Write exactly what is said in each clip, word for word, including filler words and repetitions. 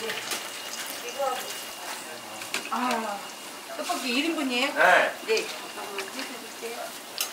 아, 떡볶이 일 인분이에요? 네. 네. 한번 해드릴게요.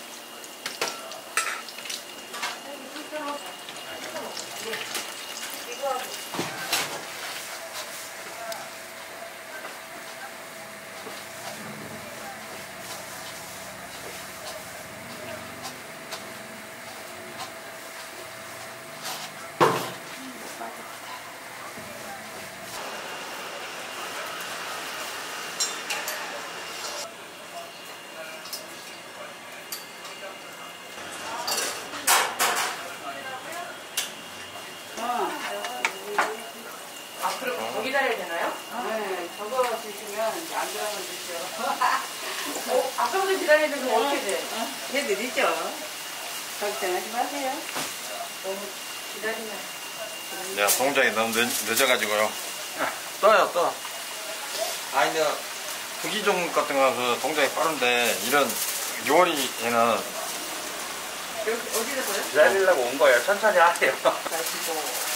앞으로 더 기다려야 되나요? 네, 저거 드시면 이제 안 들어가면 드세요. 어, 아까부터 기다리는데 그럼 어떻게 돼? 해드리죠. 걱정하지 마세요. 너무 기다리면. 내가 동작이 너무 늦, 늦어가지고요. 떠요, 떠. 아니, 내가 부기종 같은 거그 동작이 빠른데, 이런 요리에는 여기 어디다 보여? 기다리려고 온 거예요. 천천히 하세요. 마시고.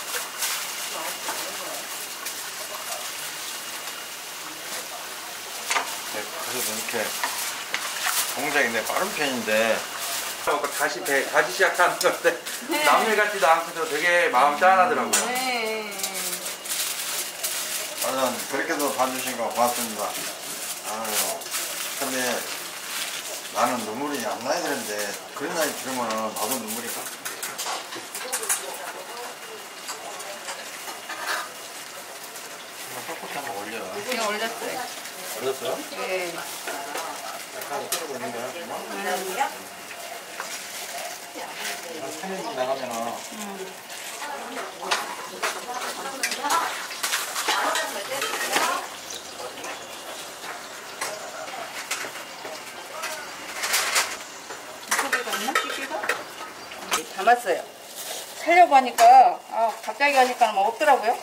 네, 그래서 이렇게 동작이 내 빠른 편인데 다시 배, 다시 시작하는 건데 네. 남일 같지도 않고도 되게 마음 짠하더라고요. 네. 저는 그렇게도 봐주신 거 고맙습니다. 아유, 근데 나는 눈물이 안 나야 되는데 그런 나이 들으면 나도 눈물이 가. 떡볶이 한번 올려. 그냥 올렸어요. 올렸어요? 네. 약간 끓이고 있는 거야? 음. 한 삼 인분 나가면은 음. 소개가 있나? 시기가? 담았어요. 살려고 하니까 아, 갑자기 하니까 뭐 없더라고요.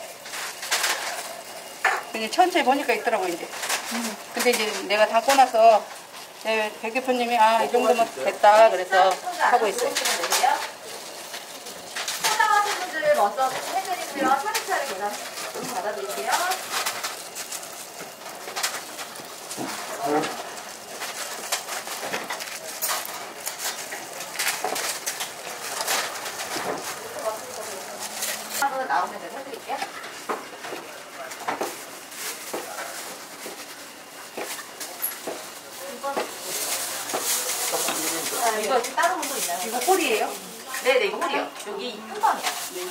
그냥 천천히 보니까 있더라고요 이제. 음. 근데 이제 내가 담고 나서 네, 백 대표님이 아, 이 정도면 됐다 그래서 하고 있어요. 찾아가신 분들 먼저 해드리고요. 차례차례 계산 좀 받아드릴게요. 나오면 제가 해드릴게요. 아, 이거 다른 것도 있나요? 이거 꼴이에요? 네네, 이거 홀이요. 여기 한 번이요. 네.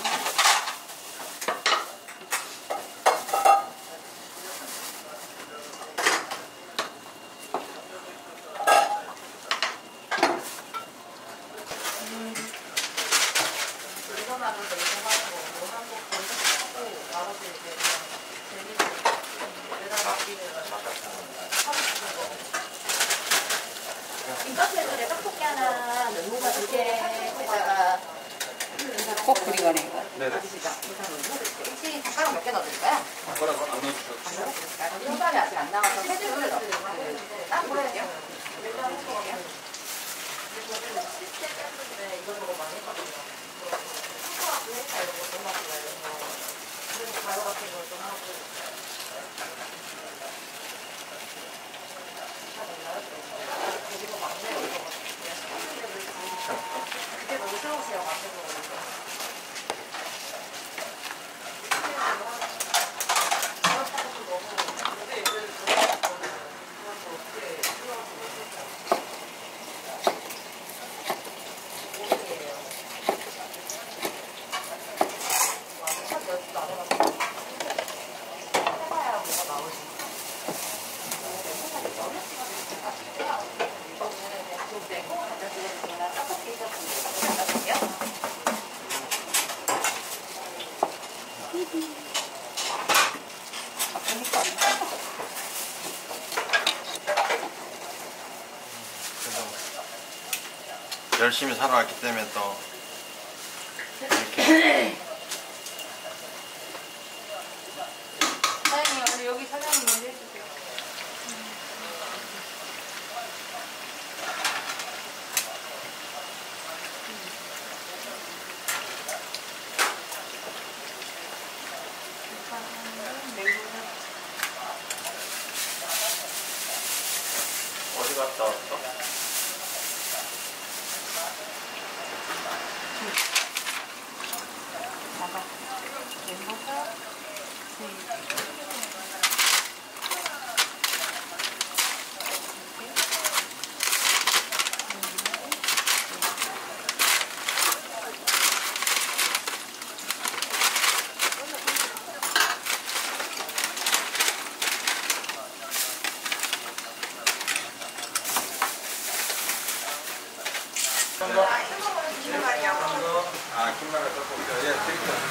김밥에서 떡볶이 하나, 면무가 두 개에다가 꼭 그리거네 이거. 네네. 혹시 젓가락 몇 개 넣어드릴까요? 젓가락 안 넣어주셔도 흰밥이 아직 안 나와서 세 줄을 넣어드릴게요. 딱 보여드릴게요. 이거 저거 많이 했거든요. 이거 너무 맛있어요. 그래서 가루 같은 걸 좀 하고. 여기서 막내요. 그때 너무 뜨거우세요. 마셔서. 열심히 살아왔기 때문에 또 이렇게 사장님 오늘 여기 사장님 먼저 해주세요. 음. 되겠다.